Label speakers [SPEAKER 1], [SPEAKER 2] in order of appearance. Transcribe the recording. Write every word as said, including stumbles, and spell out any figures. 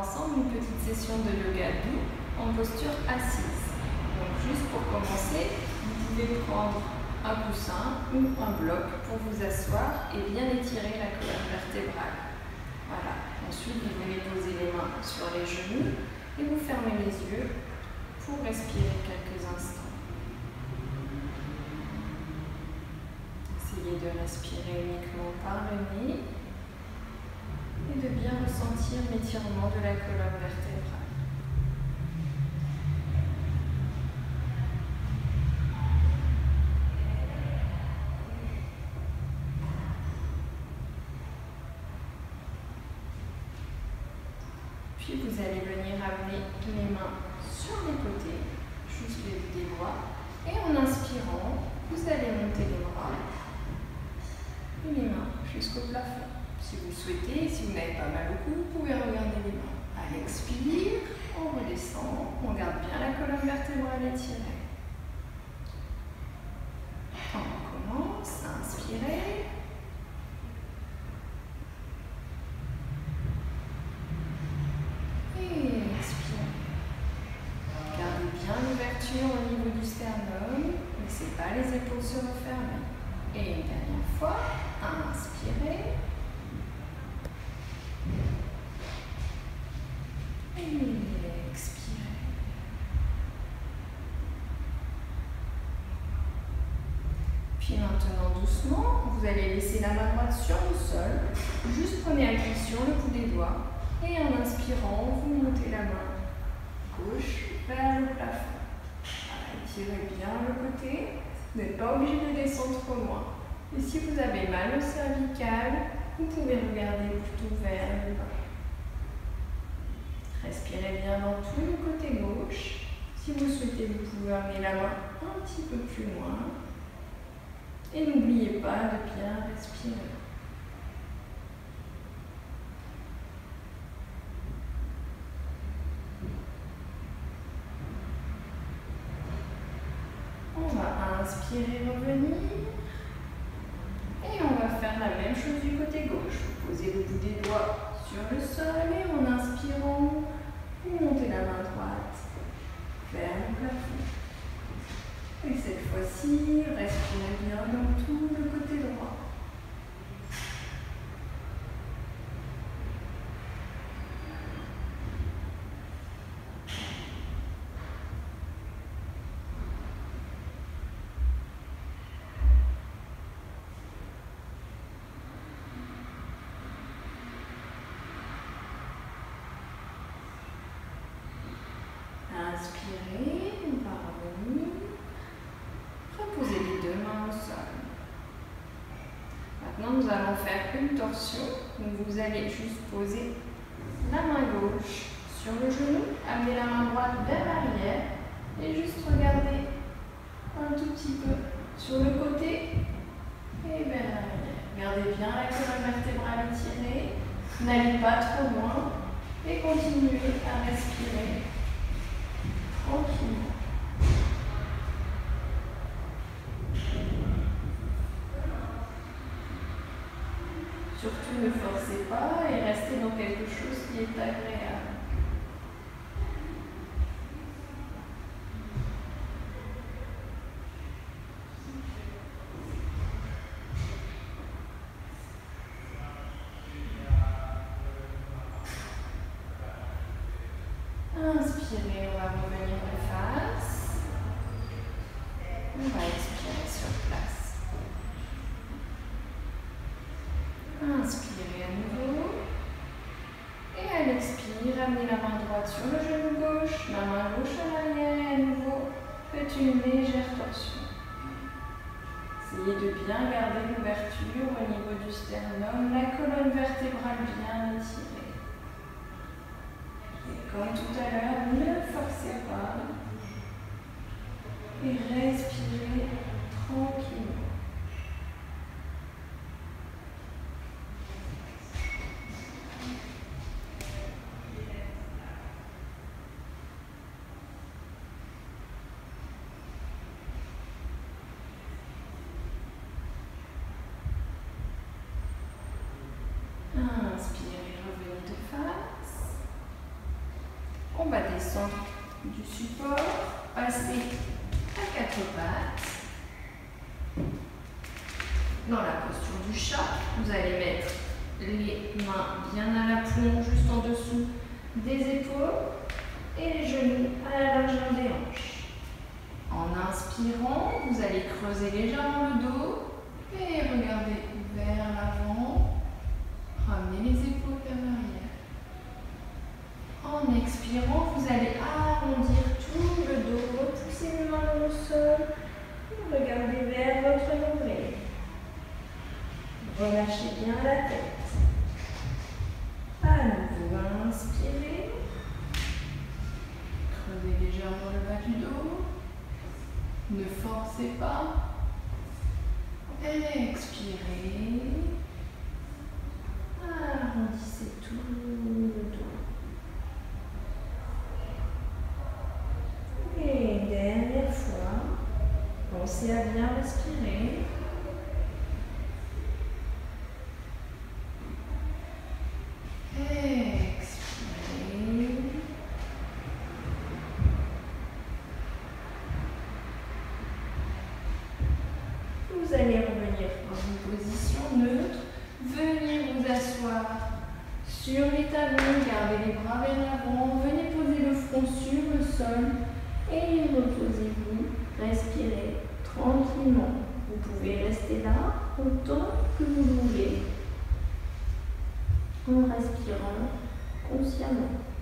[SPEAKER 1] ensemble une petite session de yoga doux en posture assise. Donc juste pour commencer, vous pouvez prendre un coussin ou un bloc pour vous asseoir et bien étirer la colonne vertébrale. Voilà. Ensuite, vous venez poser les mains sur les genoux et vous fermez les yeux pour respirer quelques instants. Essayez de respirer uniquement par le nez et de bien ressentir l'étirement de la colonne vertébrale. Puis vous allez venir amener les mains sur les côtés, juste les bouts des bras. Et en inspirant, vous allez monter les bras et les mains jusqu'au plafond. Si vous souhaitez, si vous n'avez pas mal au cou, vous pouvez regarder les mains. À l'expire, on redescend, on garde bien la colonne vertébrale étirée. On commence à inspirer. Et expire. Gardez bien l'ouverture au niveau du sternum. Ne laissez pas les épaules se refermer. Et une dernière fois, inspirez. Et expirez. Puis maintenant, doucement, vous allez laisser la main droite sur le sol. Juste prenez appui sur le bout des doigts. Et en inspirant, vous montez la main gauche vers le plafond. Voilà, étirez bien le côté. Vous n'êtes pas obligé de descendre trop loin. Et si vous avez mal au cervical, vous pouvez regarder plutôt vers le bas. Respirez bien dans tout le côté gauche. Si vous souhaitez, vous pouvez amener la main un petit peu plus loin. Et n'oubliez pas de bien respirer. On va inspirer, revenir. Et on va faire la même chose du côté gauche. Vous posez le bout des doigts sur le sol et en inspirant, vous montez la main droite vers le plafond. Et cette fois-ci, respirez bien dans tout le côté droit. Inspirez, on va revenir. Reposez les deux mains au sol. Maintenant, nous allons faire une torsion. Donc, vous allez juste poser la main gauche sur le genou, amener la main droite vers l'arrière et juste regarder un tout petit peu sur le côté et vers l'arrière. Gardez bien la colonne vertébrale étirée. N'allez pas trop loin et continuez à respirer tranquillement. Surtout ne forcez pas et restez dans quelque chose qui est agréable. Inspirez, on va revenir de face. On va expirer sur place. Inspirez à nouveau. Et à l'expire, amenez la main droite sur le genou gauche, la main gauche à l'arrière et à nouveau, faites une légère torsion. Essayez de bien garder l'ouverture au niveau du sternum, la colonne vertébrale bien étirée. Comme tout à l'heure, ne forcez pas et respirez tranquillement. Inspirez, revenez de face. On va descendre du support, passer à quatre pattes. Dans la posture du chat, vous allez mettre les mains bien à l'aplomb, juste en dessous des épaules et les genoux à la largeur des hanches. En inspirant, vous allez creuser légèrement le dos et regarder vers l'avant. Ramenez les épaules vers l'arrière. En expirant, vous allez arrondir tout le dos, repousser les mains dans le sol et regardez vers votre nombril. Relâchez bien la tête. À nouveau, inspirez. Creusez légèrement le bas du dos. Ne forcez pas. Expirez. Arrondissez tout le dos. Et dernière fois, pensez à bien respirer. Vous allez revenir dans une position neutre. Venez vous asseoir sur les talons, gardez les bras vers l'avant. Venez poser le front sur le sol et reposez-vous. Respirez tranquillement. Vous pouvez rester là autant que vous voulez en respirant consciemment.